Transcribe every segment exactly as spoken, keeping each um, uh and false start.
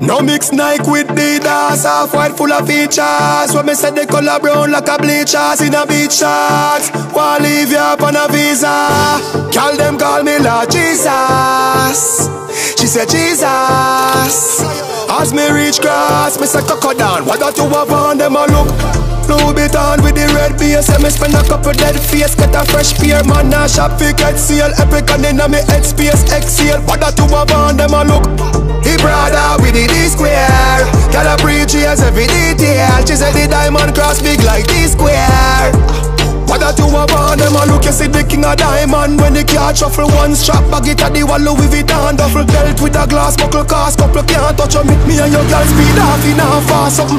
No mix Nike with Adidas, half white full of features. When me say the color brown like a bleachers in a beach shorts. Wanna leave you up on a visa. Call them call me Lord Jesus. She said Jesus. As me reach grass, me say cocoa down. What that you have on them a look? Louis Vuitton with the red base. And me spend a couple dead face. Get a fresh pair, man, nah shop fi get seal. Epic and inna me head space, exhale. What that you have on them a look? He brother with the D-square. Girl a preach every detail. She said the diamond cross big like D-square. What that you have on them a look? You see the king of diamond. When the car shuffle one strap bag it at the wall Louis Vuitton duffel belt with a glass buckle cast. Couple can't touch on me. Me and your girl speed off in a fast something.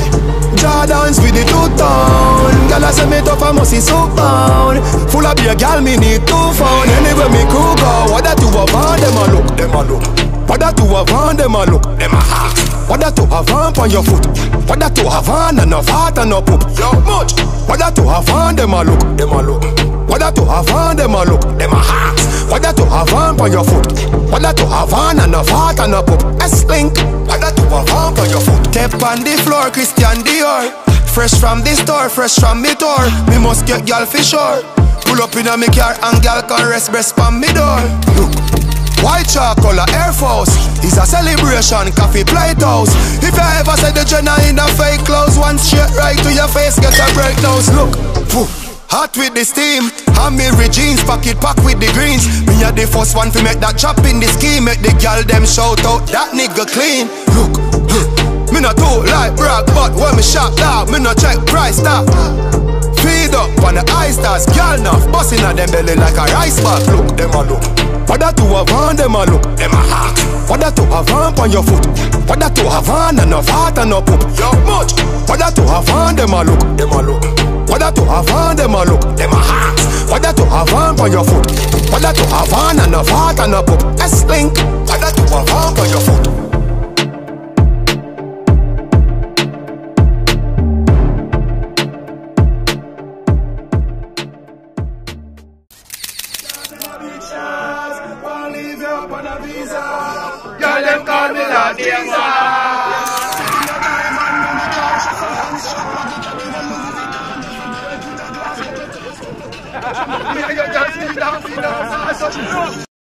Jordans with the two-tone. Girl I say me tough I must see so bound. Full of beer girl me need two phone. Anyway me cool go. What that you have on them a look? Them a look. What that you have on them a look? Them a heart. What that you have on on your foot? What that you have on and no fat and no poop? Yo much. What that you have on them a look? Them a look. What that you have on them a look? Them a heart. What that you have on on your foot? What that you have on and no fat and no poop? S-Link. What that you have on on your foot? Step on the floor, Christian Dior. Fresh from the store, fresh from me tour. Me must get y'all for sure. Pull up in a me car and y'all can rest breast from me door. Look. White charcoal Air Force is a celebration, coffee plate house. If you ever say the Jenna in a fake clothes, one straight right to your face, get a breakdown. Look, phew, hot with the steam. And me jeans, pocket pack with the greens. Me a the first one to make that chop in the scheme. Make the girl them shout out, that nigga clean. Look, huh, me not too like brag, but when me shop dog, me not check price tag. Feed up on the ice stars, girl enough busting at them belly like a rice bag. Look, them a look. What that you have on them a look? Them a heart. What that you have on on your foot? What that you have on and no fat and no poop? Yo much. What that you have on them a look? Them a look. What that you have on them a look? Them a heart. What that you have on on your foot? What that you have on and no fat and no poop? S-Link. What that you have on on your foot? Girl, them call me Lord Jesus. Me and your girl sit down, sit down, sit down.